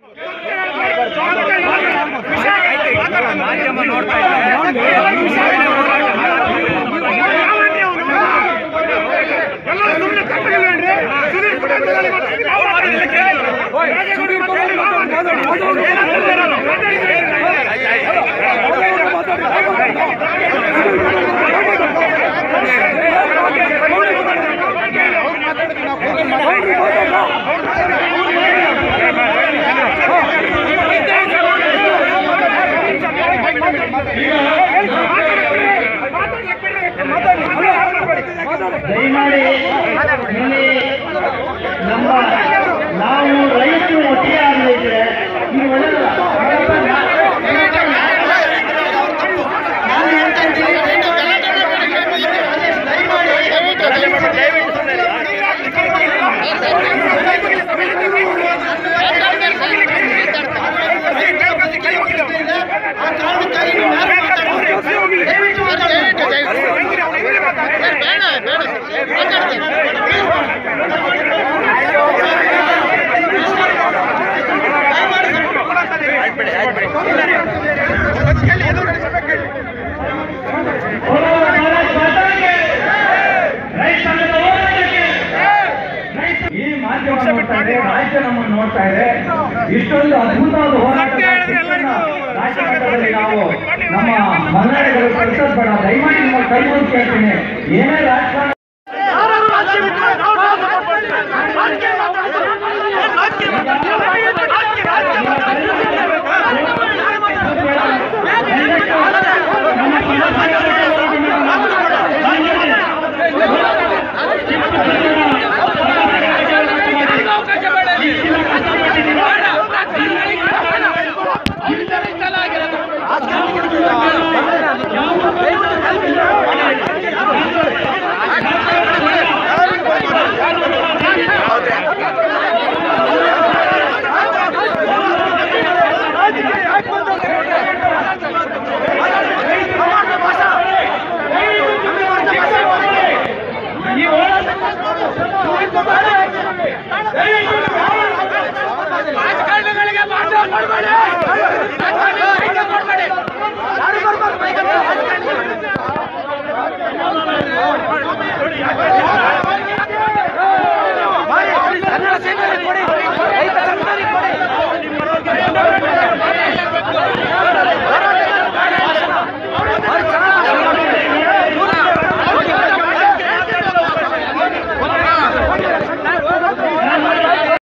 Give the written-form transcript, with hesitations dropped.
ದಯಮಾಡಿ ನಾವು ರೈತರು ಒಟ್ಟಿಗೆ ಆಗಲಿದ್ರೆ ನೀವು ಒಳ್ಳೆಯಲ್ಲ. ಈ ಮಾಧ್ಯಮ ನೋಡ್ತಾ ಇದೆ, ರಾಜ್ಯ ನಮ್ಮನ್ನು ನೋಡ್ತಾ ಇದೆ. ಇಷ್ಟೊಂದು ಅದ್ಭುತವಾದ ಹೋರಾಟ ರಾಜ್ಯದಲ್ಲಿ ನಾವು ನಮ್ಮ ಮನ್ನಣೆಗಳು ಕಳಿಸೋದು ಬೇಡ. ದಯಮಾಡಿ ನಿಮ್ಮ ಕೈ ಮುಗಿದು ಕೇಳ್ತೀನಿ, ಏನೇ ರಾಜಕಾರಣ